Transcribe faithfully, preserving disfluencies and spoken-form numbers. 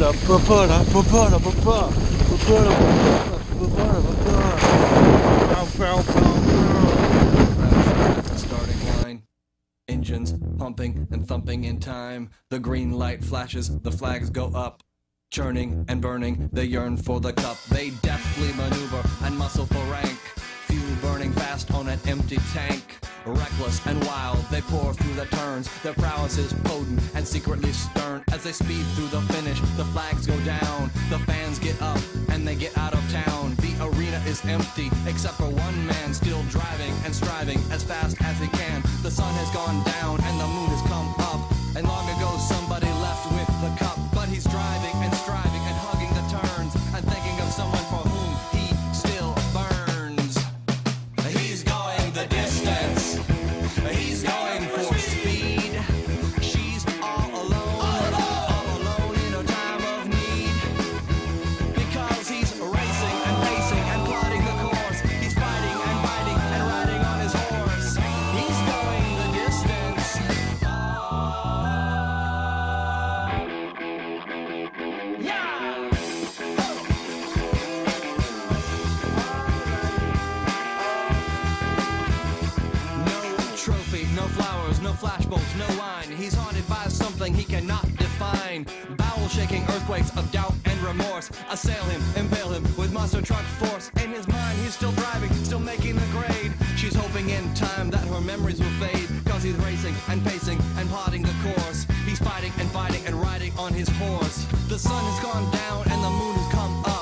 Starting line. Engines pumping and thumping in time. The green light flashes, the flags go up. Churning and burning, they yearn for the cup. They deftly maneuver and muscle for rank. Fuel burning fast on an empty tank. Reckless and wild, they pour through the turns. Their prowess is potent and secretly stern. As they speed through the finish, the flags go down. The fans get up and they get out of town. The arena is empty, except for one man still driving and striving as fast as he can. The sun has gone down and the moon has come up. And long ago somebody left with the cup. But he's driving and striving and hugging the turns and thinking of someone for whom he still burns. He's going the distance. He's going for speed. She's all alone, all alone in a time of need. Because he's racing and pacing and plotting the course. He's fighting and fighting and riding on his horse. He's going the distance. Yeah! No trophy, no flowers, no flashbulbs, no line. He's haunted by something he cannot define. Bowel-shaking earthquakes of doubt and remorse assail him, impale him with monster truck force. In his mind, he's still driving, still making the grade. She's hoping in time that her memories will fade. Cause he's racing and pacing and plotting the course. He's fighting and fighting and riding on his horse. The sun has gone down and the moon has come up.